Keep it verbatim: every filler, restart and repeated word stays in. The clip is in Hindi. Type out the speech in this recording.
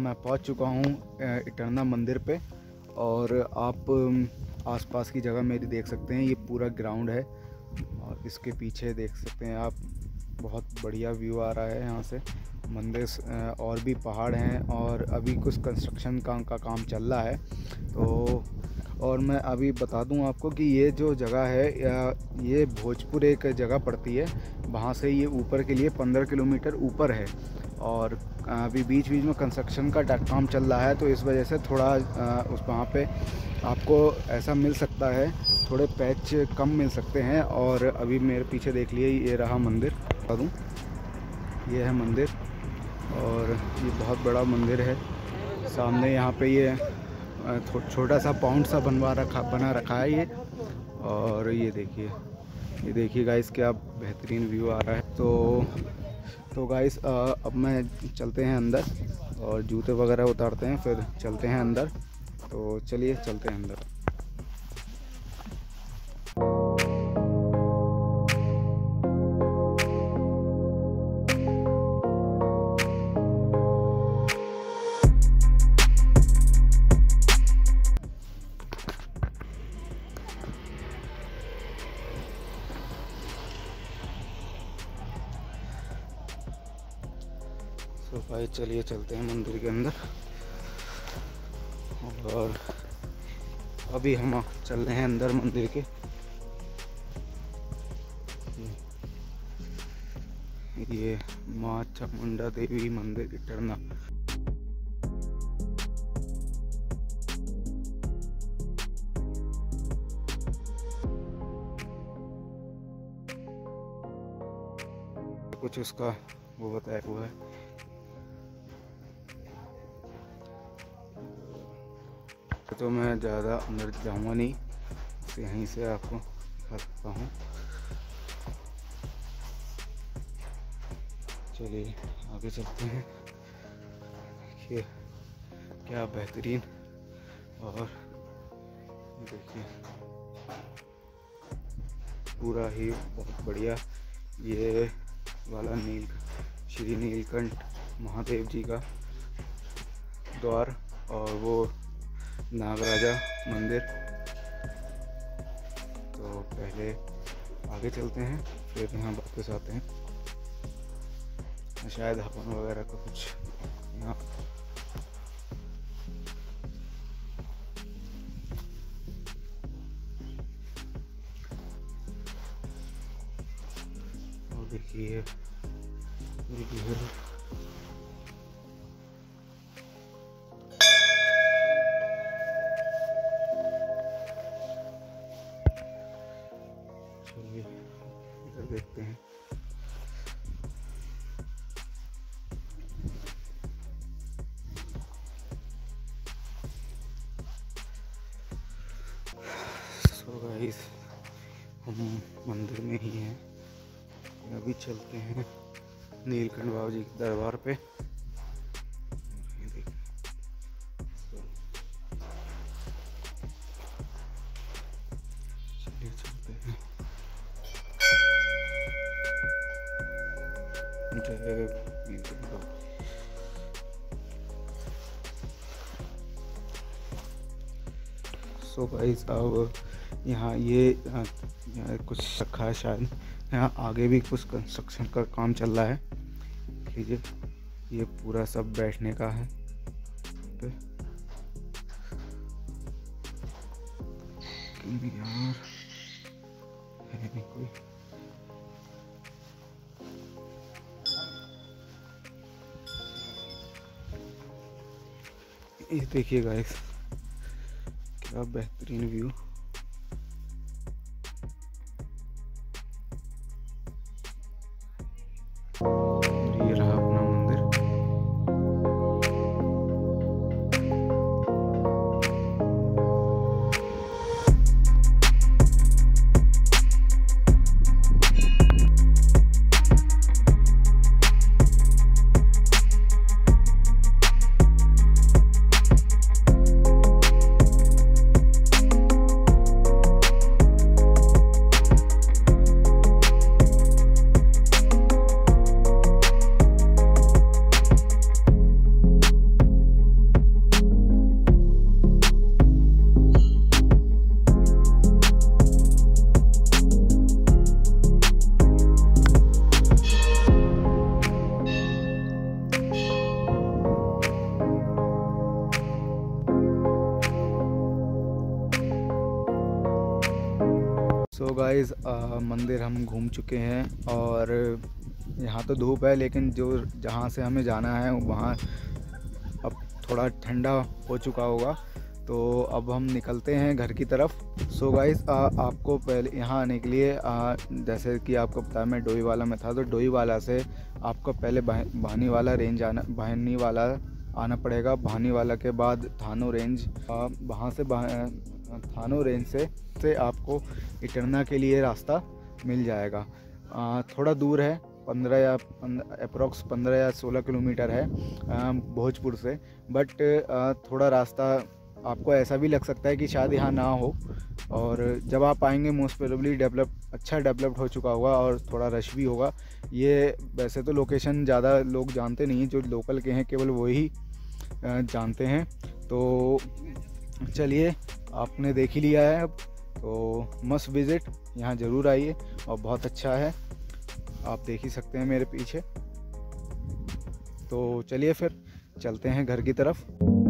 मैं पहुंच चुका हूं इटरना मंदिर पे, और आप आसपास की जगह मेरी देख सकते हैं। ये पूरा ग्राउंड है और इसके पीछे देख सकते हैं आप, बहुत बढ़िया व्यू आ रहा है यहाँ से मंदिर। और भी पहाड़ हैं और अभी कुछ कंस्ट्रक्शन काम का काम चल रहा है। तो और मैं अभी बता दूं आपको कि ये जो जगह है, ये भोजपुर एक जगह पड़ती है, वहाँ से ये ऊपर के लिए पंद्रह किलोमीटर ऊपर है। और अभी बीच बीच में कंस्ट्रक्शन का काम चल रहा है, तो इस वजह से थोड़ा उस वहाँ पे आपको ऐसा मिल सकता है, थोड़े पैच कम मिल सकते हैं। और अभी मेरे पीछे देख लिए, ये रहा मंदिर, बता दूँ ये है मंदिर, और ये बहुत बड़ा मंदिर है। सामने यहाँ पे ये छोटा सा पाउंड सा बनवा रखा बना रखा है ये। और ये देखिए, ये देखिए गाइस, क्या बेहतरीन व्यू आ रहा है। तो तो गाइस अब मैं चलते हैं अंदर और जूते वगैरह उतारते हैं, फिर चलते हैं अंदर। तो चलिए चलते हैं अंदर। तो भाई चलिए चलते हैं मंदिर के अंदर। और अभी हम चल रहे हैं अंदर मंदिर के। ये माँ चामुंडा देवी मंदिर इटरना। कुछ उसका वो बताया हुआ है। तो मैं ज़्यादा अंदर जाऊँगा नहीं, तो यहीं से आपको दिखा सकता हूँ। चलिए आगे चलते हैं। देखिए क्या बेहतरीन, और देखिए पूरा ही बहुत बढ़िया। ये वाला नील श्री नीलकंठ महादेव जी का द्वार, और वो नागराजा मंदिर। तो पहले आगे चलते हैं, फिर यहाँ वापस आते हैं। शायद हवन वगैरह का कुछ यहाँ और देखिए इधर देखते हैं। सो गाइस, हम मंदिर में ही हैं। अभी चलते हैं नीलकंठ बाबा जी के दरबार पे। चलिए चलते हैं। सो गाइस, अब यहाँ ये यहाँ कुछ रखा है, शायद यहाँ आगे भी कुछ कंस्ट्रक्शन का काम चल रहा है। लीजिए, ये पूरा सब बैठने का है। पे यार है नहीं कोई। ये देखिए गाइस, क्या बेहतरीन व्यू। ये रहा अपना मंदिर। सो गाइस मंदिर हम घूम चुके हैं और यहाँ तो धूप है, लेकिन जो जहाँ से हमें जाना है वहाँ अब थोड़ा ठंडा हो चुका होगा, तो अब हम निकलते हैं घर की तरफ। सो गाइस आपको पहले यहाँ आने के लिए आ, जैसे कि आपको पता है मैं डोईवाला में था, तो डोईवाला से आपको पहले भानीवाला रेंज आना भानीवाला आना पड़ेगा। भानीवाला के बाद थानो रेंज, वहाँ से थानो रेंज से से आपको इटरना के लिए रास्ता मिल जाएगा। आ, थोड़ा दूर है, पंद्रह या अप्रॉक्स पंद्रह या सोलह किलोमीटर है भोजपुर से, बट थोड़ा रास्ता आपको ऐसा भी लग सकता है कि शायद यहाँ ना हो, और जब आप आएंगे मोस्ट प्रोबेबली डेवलप अच्छा डेवलप्ड हो चुका होगा और थोड़ा रश भी होगा। ये वैसे तो लोकेशन ज़्यादा लोग जानते नहीं हैं, जो लोकल के हैं केवल वही जानते हैं। तो चलिए, आपने देख ही लिया है अब, तो मस्ट विज़िट, यहाँ ज़रूर आइए और बहुत अच्छा है, आप देख ही सकते हैं मेरे पीछे। तो चलिए फिर चलते हैं घर की तरफ।